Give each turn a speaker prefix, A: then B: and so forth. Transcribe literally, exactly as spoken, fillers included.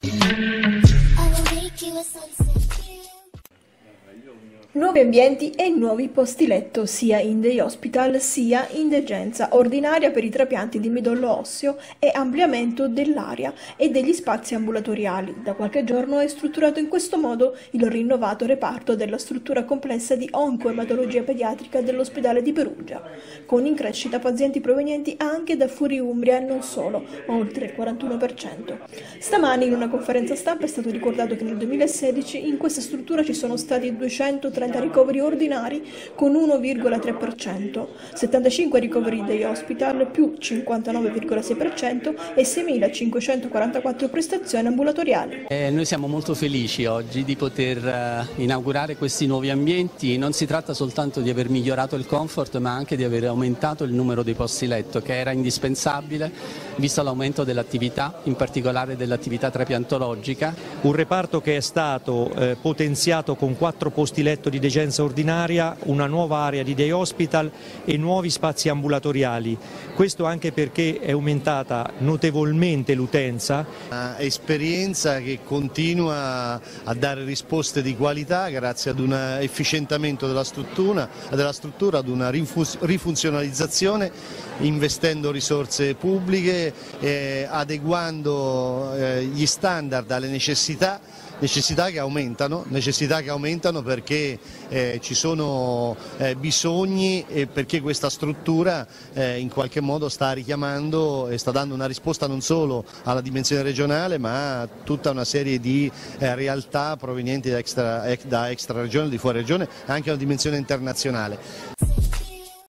A: Nuovi ambienti e nuovi posti letto sia in day hospital sia in degenza ordinaria per i trapianti di midollo osseo e ampliamento dell'area e degli spazi ambulatoriali. Da qualche giorno è strutturato in questo modo il rinnovato reparto della struttura complessa di oncoematologia pediatrica dell'ospedale di Perugia, con in crescita pazienti provenienti anche da Fuori Umbria e non solo, oltre il quarantuno per cento. Stamani in una conferenza stampa è stato ricordato che nel duemilasedici in questa struttura ci sono stati duecentotrenta ricoveri ordinari con uno virgola tre per cento, settantacinque ricoveri day hospital più cinquantanove virgola sei per cento e seimilacinquecentoquarantaquattro prestazioni ambulatoriali.
B: Eh, noi siamo molto felici oggi di poter uh, inaugurare questi nuovi ambienti. Non si tratta soltanto di aver migliorato il comfort, ma anche di aver aumentato il numero dei posti letto, che era indispensabile visto l'aumento dell'attività, in particolare dell'attività trapiantologica.
C: Un reparto che è stato eh, potenziato con quattro posti letto di degenza ordinaria, una nuova area di day hospital e nuovi spazi ambulatoriali. Questo anche perché è aumentata notevolmente l'utenza.
D: Un'esperienza che continua a dare risposte di qualità grazie ad un efficientamento della struttura, della struttura ad una rifunzionalizzazione, investendo risorse pubbliche, eh, adeguando eh, gli standard alle necessità. Necessità che aumentano, necessità che aumentano perché eh, ci sono eh, bisogni e perché questa struttura eh, in qualche modo sta richiamando e sta dando una risposta non solo alla dimensione regionale ma a tutta una serie di eh, realtà provenienti da extra, da extra regione, di fuori regione, anche alla dimensione internazionale.